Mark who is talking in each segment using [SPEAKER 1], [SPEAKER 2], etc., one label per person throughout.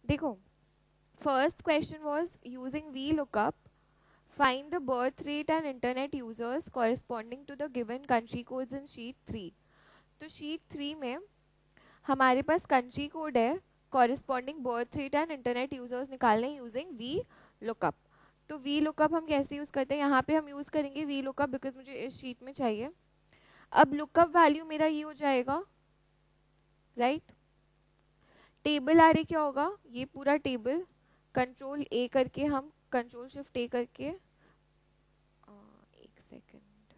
[SPEAKER 1] देखो, first question was using V lookup find the birth rate and internet users corresponding to the given country codes in sheet 3। तो sheet 3 में हमारे पास country code है, corresponding birth rate and internet users निकालने using V lookup. तो V lookup हम कैसे use करते हैं, यहाँ पे हम यूज करेंगे वी लुकअप बिकॉज मुझे इस शीट में चाहिए। अब लुकअप वैल्यू मेरा ये हो जाएगा, राइट। टेबल आ रही क्या होगा, ये पूरा टेबल कंट्रोल ए करके हम कंट्रोल शिफ्ट ए करके एक सेकेंड,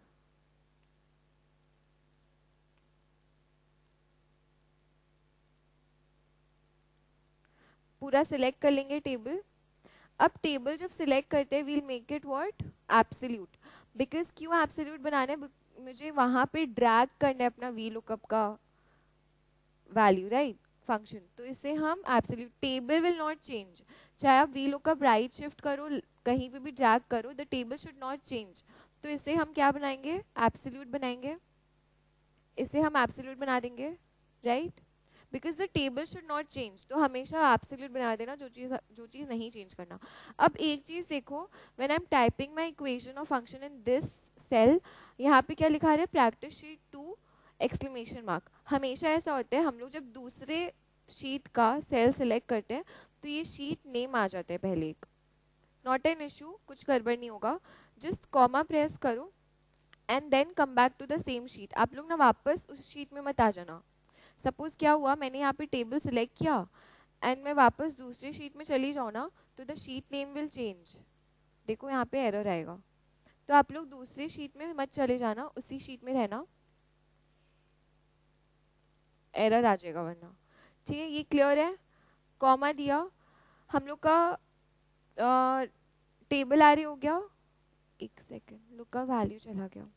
[SPEAKER 1] पूरा सिलेक्ट कर लेंगे टेबल। अब टेबल जब सिलेक्ट करते हैं we'll make it what, absolute. Because क्यों एब्सोल्यूट बनाना है, मुझे वहां पे ड्रैग करना है अपना वी लुकअप का वैल्यू, राइट, फंक्शन। तो इसे हम absolute, table will not change. चाहे आप वी लुकअप राइट शिफ्ट करो, कहीं पे भी ड्रैग करो, the table should not change. तो इसे हम क्या बनाएंगे, एब्सोल्यूट बनाएंगे। इसे हम एब्सोल्यूट बना देंगे, right, because the table should not change. तो हमेशा एब्सोल्यूट बना देना, जो चीज़ नहीं चेंज करना। अब एक चीज़ देखो, when I am typing my equation of function in this cell, यहाँ पे क्या लिखा है, प्रैक्टिस शीट 2 एक्सक्लेमेशन मार्क। हमेशा ऐसा होता है, हम लोग जब दूसरे शीट का सेल सिलेक्ट करते हैं तो ये शीट नेम आ जाता है पहले एक। नॉट एन इशू, कुछ गड़बड़ नहीं होगा, जस्ट कॉमा प्रेस करो and then come back to the same sheet. आप लोग ना वापस उस शीट में मत आ जाना। सपोज क्या हुआ, मैंने यहाँ पे टेबल सिलेक्ट किया एंड मैं वापस दूसरे शीट में चली जाऊँ ना, तो the sheet name will change. देखो यहाँ पे एरर आएगा। तो आप लोग दूसरी शीट में मत चले जाना, उसी शीट में रहना, एरर आ जाएगा वरना। ठीक है, ये क्लियर है। कॉमा दिया, हम लोग का टेबल आ रही हो गया। एक सेकेंड, लुक का वैल्यू चला गया।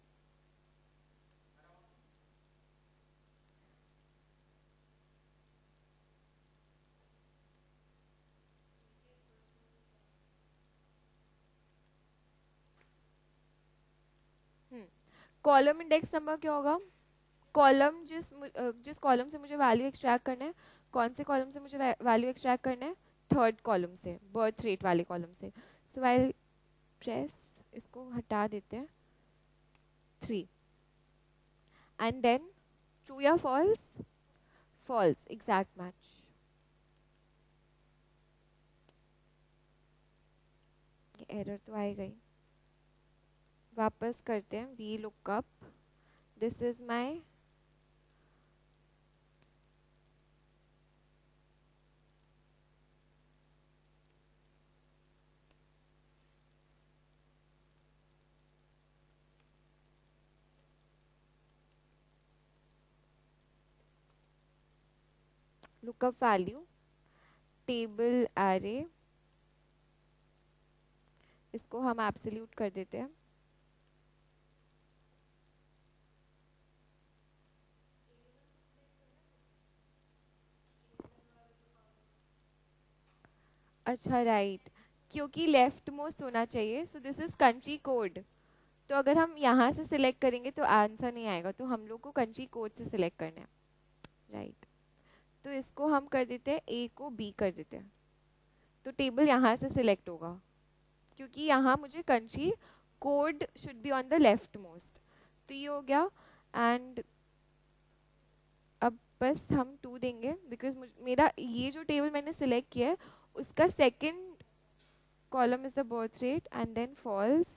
[SPEAKER 1] कॉलम इंडेक्स नंबर क्या होगा, कॉलम जिस कॉलम से मुझे वैल्यू एक्सट्रैक्ट करना है, कौन से कॉलम से मुझे वैल्यू एक्सट्रैक्ट करना है, थर्ड कॉलम से, बर्थ रेट वाले कॉलम से। सो आई प्रेस, इसको हटा देते हैं 3 एंड देन ट्रू या फॉल्स, फॉल्स, एग्जैक्ट मैच। ये एरर तो आएगा ही, वापस करते हैं V lookup, this is my lookup value table array, इसको हम एब्सोल्यूट कर देते हैं। अच्छा, राइट, क्योंकि लेफ्ट मोस्ट होना चाहिए, so this is country code. तो अगर हम यहाँ से सिलेक्ट करेंगे तो आंसर नहीं आएगा, तो हम लोग को कंट्री कोड से सिलेक्ट करना है, राइट। तो इसको हम कर देते हैं, ए को बी कर देते हैं, तो टेबल यहाँ से सिलेक्ट होगा, क्योंकि यहाँ मुझे country code should be on the leftmost. तो ये हो गया। एंड अब बस हम 2 देंगे बिकॉज मेरा ये जो टेबल मैंने सिलेक्ट किया है उसका second column is the birth rate and then false.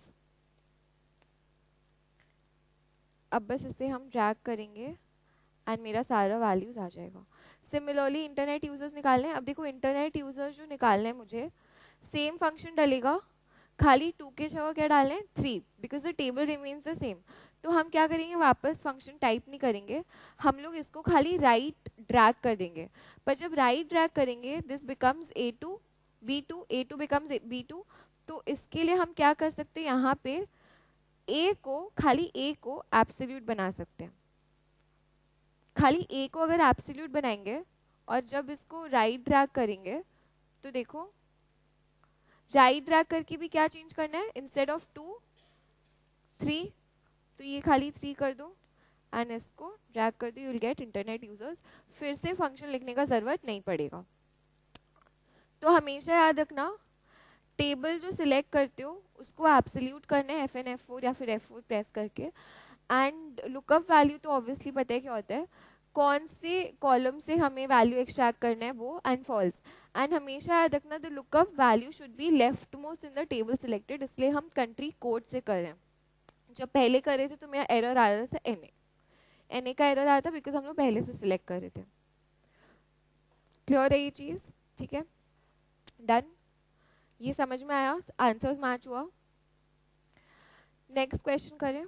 [SPEAKER 1] अब बस इसे हम ड्रैग करेंगे एंड मेरा सारा वैल्यूज आ जाएगा। सिमिलरली इंटरनेट यूजर्स निकालने हैं। अब देखो, इंटरनेट यूजर्स जो निकालने हैं मुझे, सेम फंक्शन डलेगा, खाली 2 के जगह क्या डालना है, 3, because the table remains the same. तो हम क्या करेंगे, वापस फंक्शन टाइप नहीं करेंगे, हम लोग इसको खाली राइट ड्रैग कर देंगे। पर जब राइट ड्रैग करेंगे this becomes A2 B2, A2 becomes B2। तो इसके लिए हम क्या कर सकते हैं, यहाँ पे खाली ए को एब्सोल्यूट बना सकते हैं। खाली ए को अगर एब्सोल्यूट बनाएंगे और जब इसको राइट ड्रैग करेंगे तो देखो, राइट ड्रैग करके भी क्या चेंज करना है, इंस्टेड ऑफ 2 3, तो ये खाली 3 कर दो एंड इसको ड्रैग कर दो, you will get internet users. फिर से फंक्शन लिखने का ज़रूरत नहीं पड़ेगा। तो हमेशा याद रखना टेबल जो सिलेक्ट करते हो उसको एब्सोल्यूट करना है FN F4 या फिर F4 प्रेस करके। एंड लुकअप वैल्यू तो ऑब्वियसली पता है क्या होता है, कौन से कॉलम से हमें वैल्यू एक्सट्रैक्ट करना है वो, एंड फॉल्स। एंड हमेशा याद रखना the lookup value should be leftmost in the table selected, इसलिए हम कंट्री कोड से कर रहे हैं। जब पहले कर रहे थे तो मेरा एरर आ रहा था NA का एरर आया था बिकॉज हम लोग पहले से सिलेक्ट कर रहे थे। क्लियर है ये चीज? ठीक है, डन, ये समझ में आया, आंसर्स मैच हुआ। नेक्स्ट क्वेश्चन करें।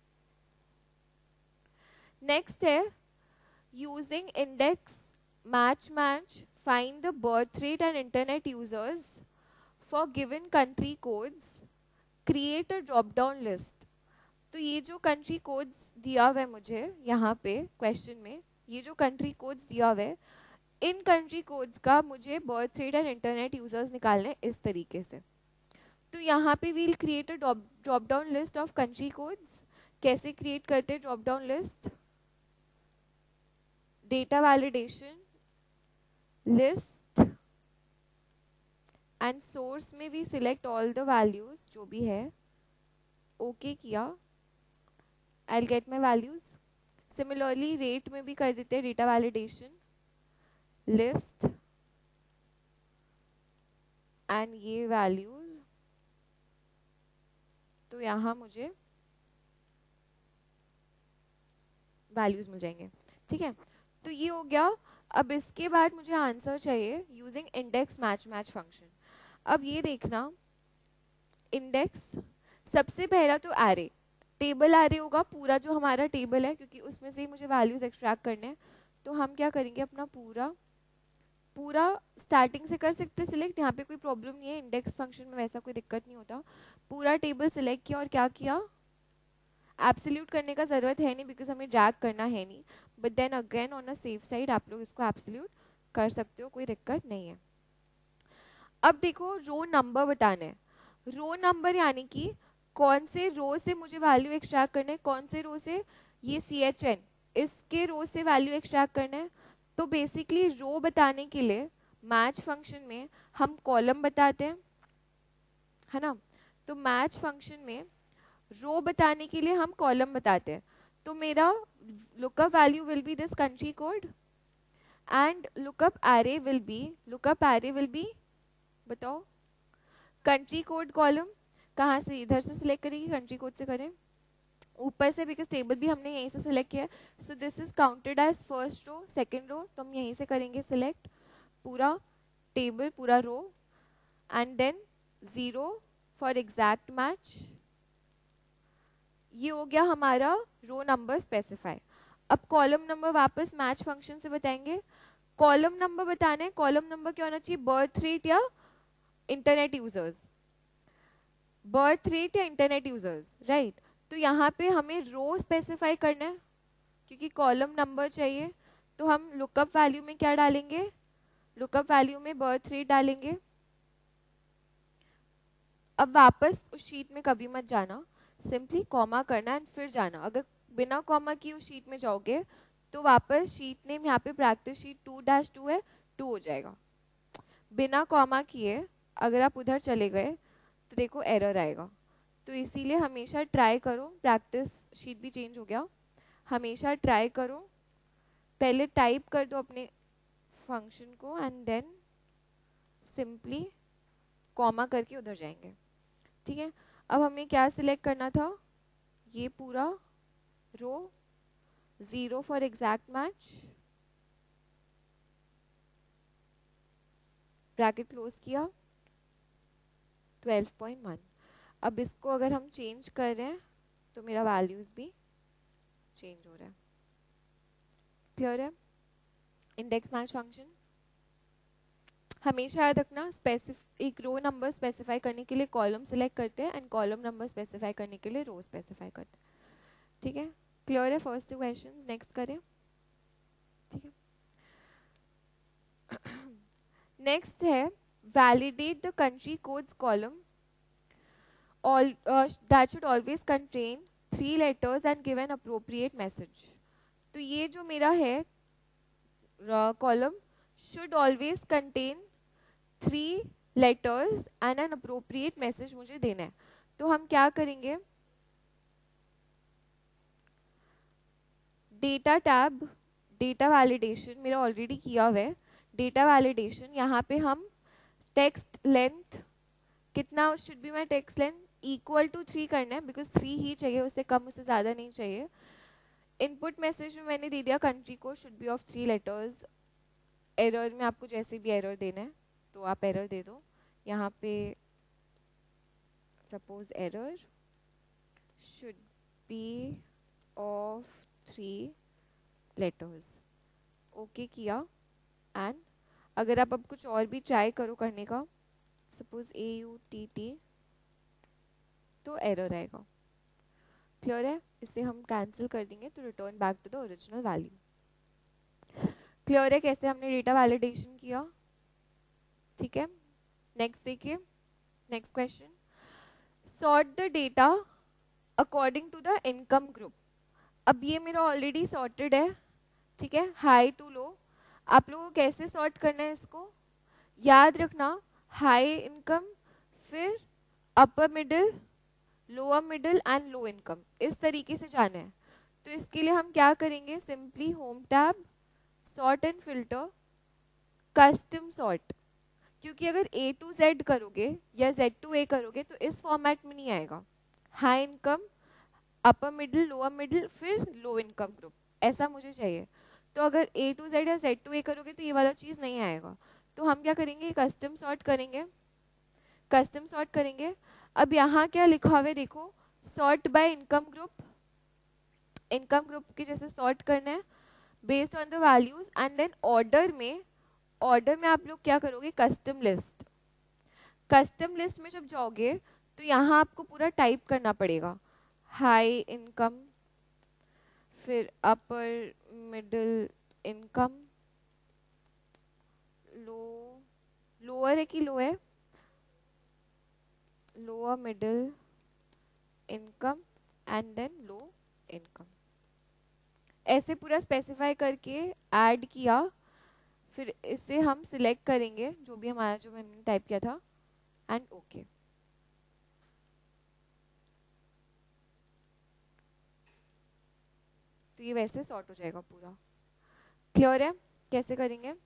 [SPEAKER 1] नेक्स्ट है using index match find the birth rate and internet users for given country codes, create a drop down list. तो ये जो कंट्री कोड्स दिया हुआ है मुझे यहाँ पे क्वेश्चन में, ये जो कंट्री कोड्स दिया हुआ है, इन कंट्री कोड्स का मुझे birth rate and internet users निकालने इस तरीके से। तो यहाँ पे we'll create a drop down list of country codes. कैसे क्रिएट करते हैं drop down list? Data validation list and source में भी सिलेक्ट ऑल द वैल्यूज जो भी है, ओके किया, I will get my values. Similarly rate में भी कर देते हैं डेटा वैलिडेशन लिस्ट एंड ये वैल्यूज, तो यहाँ मुझे वैल्यूज मिल जाएंगे। ठीक है, तो ये हो गया। अब इसके बाद मुझे आंसर चाहिए यूजिंग इंडेक्स मैच फंक्शन। अब ये देखना, इंडेक्स सबसे पहला तो एरे, टेबल एरे होगा पूरा जो हमारा टेबल है, क्योंकि उसमें से ही मुझे वैल्यूज एक्सट्रैक्ट करने हैं। तो हम क्या करेंगे, अपना पूरा स्टार्टिंग से कर सकते हैं सिलेक्ट, यहाँ पे कोई प्रॉब्लम नहीं है, इंडेक्स फंक्शन में वैसा कोई दिक्कत नहीं होता। पूरा टेबल सिलेक्ट किया और क्या किया, एब्सोल्यूट करने का ज़रूरत है नहीं बिकॉज हमें ड्रैग करना है नहीं, but then again on a safe side आप लोग इसको एब्सोल्यूट कर सकते हो, कोई दिक्कत नहीं है। अब देखो रो नंबर बताना है। रो नंबर यानी कि कौन से रो से मुझे वैल्यू एक्सट्रैक्ट करना है, कौन से रो से, ये CHN इसके रो से वैल्यू एक्सट्रैक्ट करना है। तो बेसिकली रो बताने के लिए मैच फंक्शन में हम कॉलम बताते हैं, है ना। तो मैच फंक्शन में रो बताने के लिए हम कॉलम बताते हैं। तो मेरा lookup value will be this country code and lookup array will be बताओ कंट्री कोड कॉलम कहाँ से, इधर से सिलेक्ट करेगी, कंट्री कोड से करें ऊपर से, बिकॉज टेबल भी हमने यहीं से सिलेक्ट किया। So this is counted as first row second row, तो हम यहीं से करेंगे सिलेक्ट पूरा टेबल पूरा row and then 0 for exact match. ये हो गया हमारा रो नंबर स्पेसिफाई। अब कॉलम नंबर वापस मैच फंक्शन से बताएंगे। कॉलम नंबर बताने, कॉलम नंबर क्या होना चाहिए, बर्थ रेट या इंटरनेट यूजर्स, बर्थ रेट या इंटरनेट यूजर्स, राइट। तो यहाँ पे हमें रो स्पेसिफाई करना है क्योंकि कॉलम नंबर चाहिए। तो हम लुकअप वैल्यू में क्या डालेंगे, लुकअप वैल्यू में बर्थ रेट डालेंगे। अब वापस उस शीट में कभी मत जाना, सिंपली कॉमा करना एंड फिर जाना। अगर बिना कॉमा की उस शीट में जाओगे तो वापस शीट नेम यहाँ पे प्रैक्टिस शीट 2-2 है 2 हो जाएगा। बिना कॉमा किए अगर आप उधर चले गए तो देखो एरर आएगा। तो इसीलिए हमेशा ट्राई करो, प्रैक्टिस शीट भी चेंज हो गया, हमेशा ट्राई करो पहले टाइप कर दो अपने फंक्शन को एंड देन सिंपली कॉमा करके उधर जाएंगे। ठीक है, अब हमें क्या सिलेक्ट करना था, ये पूरा row 0 for exact match, bracket close किया 12.1। अब इसको अगर हम चेंज कर रहे हैं तो मेरा वैल्यूज भी चेंज हो रहा है। क्लियर है? इंडेक्स मैच फंक्शन हमेशा याद रखना, एक रो नंबर स्पेसिफाई करने के लिए कॉलम सिलेक्ट करते हैं एंड कॉलम नंबर स्पेसिफाई करने के लिए रो स्पेसिफाई करते हैं। ठीक है, क्लियर है? फर्स्ट 2 क्वेश्चंस, नेक्स्ट करें। ठीक है, नेक्स्ट है validate the country codes column that should always contain 3 letters and give an appropriate message। तो ये जो मेरा है column should always contain 3 letters and an appropriate message मुझे देना है। तो हम क्या करेंगे, डेटा टैब, डेटा वैलिडेशन मेरा ऑलरेडी किया हुआ है। डेटा वैलिडेशन, यहाँ पे हम टेक्स्ट लेंथ कितना should be my text length equal to 3 करना है, बिकॉज 3 ही चाहिए, उससे कम उससे ज़्यादा नहीं चाहिए। इनपुट मैसेज में मैंने दे दिया कंट्री को should be of 3 letters. Error में आपको जैसे भी एरर देना है तो आप एरर दे दो। यहाँ पे suppose error should be of 3 letters, okay किया। एंड अगर आप अब कुछ और भी ट्राई करो करने का, सपोज AUTT, तो एरर आएगा। क्लियर है? इसे हम कैंसिल कर देंगे तो return back to the original value. Clear है कैसे हमने डेटा वैलिडेशन किया? ठीक है, नेक्स्ट देखिए, next question, sort the data according to the income group. अब ये मेरा ऑलरेडी सॉर्टेड है, ठीक है, हाई टू लो। आप लोगों को कैसे सॉर्ट करना है इसको याद रखना, हाई इनकम, फिर upper middle, lower middle and low income, इस तरीके से जाना है। तो इसके लिए हम क्या करेंगे, simply home tab, sort and filter, custom sort. क्योंकि अगर A to Z करोगे या Z to A करोगे तो इस फॉर्मेट में नहीं आएगा, high income, upper middle, lower middle, फिर लो इनकम ग्रुप, ऐसा मुझे चाहिए। तो अगर A to Z या Z to A करोगे तो ये वाला चीज़ नहीं आएगा। तो हम क्या करेंगे, कस्टम सॉर्ट करेंगे, कस्टम सॉर्ट करेंगे। अब यहाँ क्या लिखा हुआ है देखो, sort by income group, income group के जैसे सॉर्ट करना है based on the values. And then order में, ऑर्डर में आप लोग क्या करोगे, कस्टम लिस्ट। कस्टम लिस्ट में जब जाओगे तो यहाँ आपको पूरा टाइप करना पड़ेगा, हाई इनकम, फिर upper middle income, low, lower है कि लो है, lower middle income and then low income, ऐसे पूरा स्पेसिफाई करके ऐड किया। फिर इसे हम सिलेक्ट करेंगे जो भी हमारा, जो मैंने टाइप किया था, एंड ओके। तो ये वैसे सॉर्ट हो जाएगा पूरा। क्लियर है कैसे करेंगे?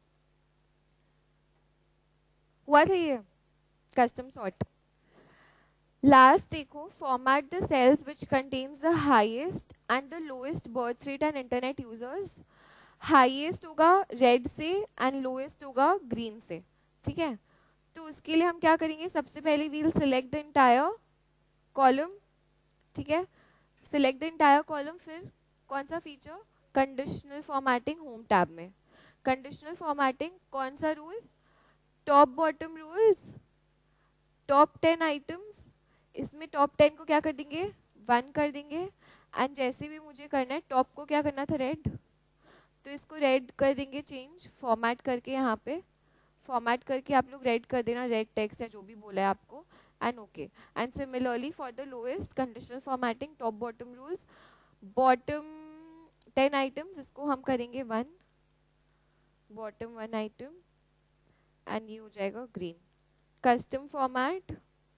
[SPEAKER 1] हुआ था ये कस्टम सॉर्ट। लास्ट देखो, format the cells which contains the highest and the lowest birth rate and internet users. Highest होगा रेड से एंड लोएस्ट होगा ग्रीन से, ठीक है। तो उसके लिए हम क्या करेंगे, सबसे पहले we'll select the entire column, ठीक है, सिलेक्ट द इंटायर कॉलम। फिर कौन सा feature, conditional formatting home tab में। कंडीशनल फॉर्मेटिंग कौन सा rule, top bottom rules, top 10 items, इसमें टॉप 10 को क्या कर देंगे, 1 कर देंगे। एंड जैसे भी मुझे करना है, टॉप को क्या करना था, रेड, तो इसको रेड कर देंगे चेंज, फॉर्मेट करके, यहाँ पे फॉर्मेट करके आप लोग रेड कर देना, रेड टेक्स्ट या जो भी बोला है आपको, and okay. And similarly for the lowest conditional formatting, top bottom rules, bottom 10 items, इसको हम करेंगे 1, बॉटम 1 आइटम, एंड ये हो जाएगा green. Custom format,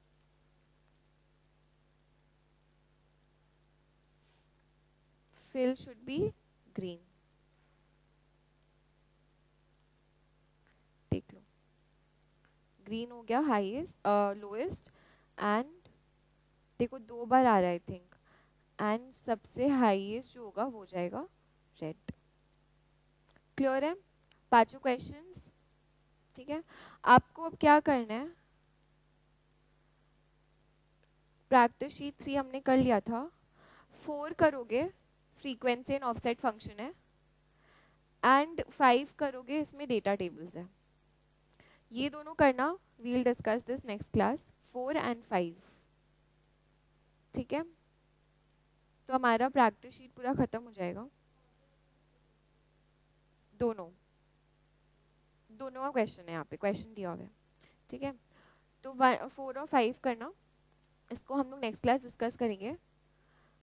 [SPEAKER 1] fill should be green, देख लो ग्रीन हो गया, हाईएस्ट, लोएस्ट, एंड देखो 2 बार आ रहा है आई थिंक, एंड सबसे हाईएस्ट जो होगा वो हो जाएगा रेड। क्लियर है पांचों क्वेश्चंस? ठीक है, आपको अब क्या करना है, प्रैक्टिस शीट 3 हमने कर लिया था, 4 करोगे, फ्रीक्वेंसी एंड ऑफसेट फंक्शन है, एंड 5 करोगे, इसमें डेटा टेबल्स है। ये दोनों करना, we'll discuss this next class, 4 and 5, ठीक है। तो हमारा प्रैक्टिस शीट पूरा खत्म हो जाएगा। दोनों दोनों का क्वेश्चन है, यहाँ पे क्वेश्चन दिया हुआ है, ठीक है। तो 4 और 5 करना, इसको हम लोग नेक्स्ट क्लास डिस्कस करेंगे।